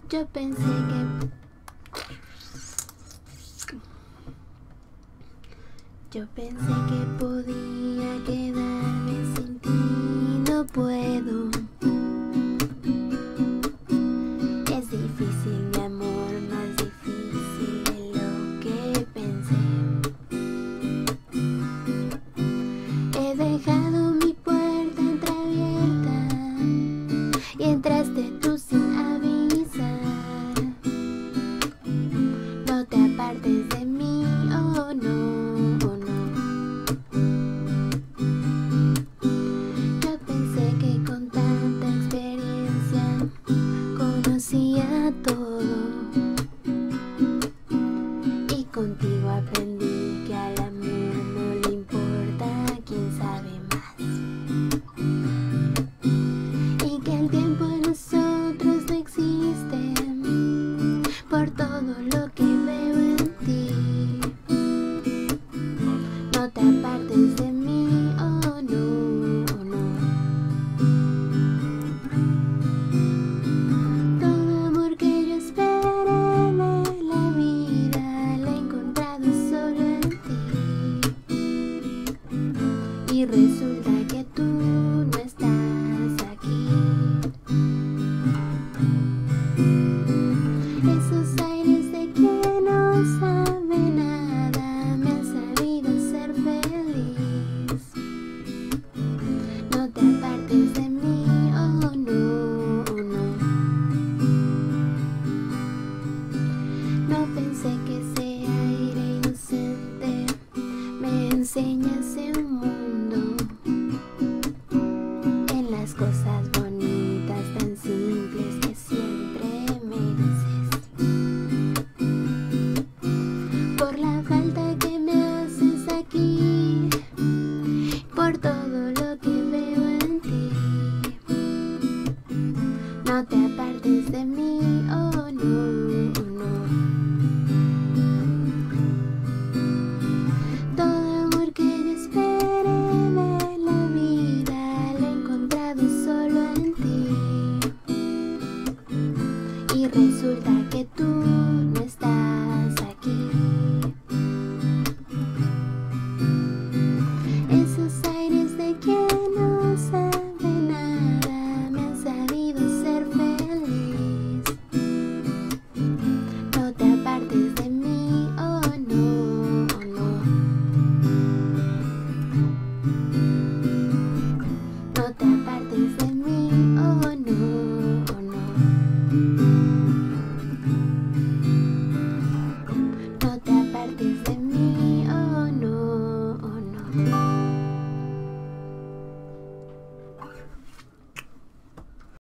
Yo pensé que podía quedarme sin ti, no puedo. Es difícil, mi amor, más difícil de lo que pensé. He dejado mi puerta entreabierta y entraste tú sin avisar. No te apartes de mí, oh no, oh no. Yo pensé que con tanta experiencia conocía todo, y contigo aprendí que al amor no le importa quién sabe más, y que el tiempo en nosotros no existe por todo lo que veo en ti. No te apartes de mí, oh no, oh no. Todo amor que yo esperé de la vida lo he encontrado solo en ti, y resulta que tú no estás aquí. Esos aires de quien no sabe nada me han sabido ser feliz. No te apartes de mí, oh no, oh no. No pensé que ese aire inocente me enseñase un mundo en las cosas bonitas tan simples que siempre me dices. Por la falta que me haces aquí, por todo lo que veo en ti. No te apartes de mí, oh no, oh no. Todo amor que yo esperé de la vida lo he encontrado solo en ti, y resulta que tú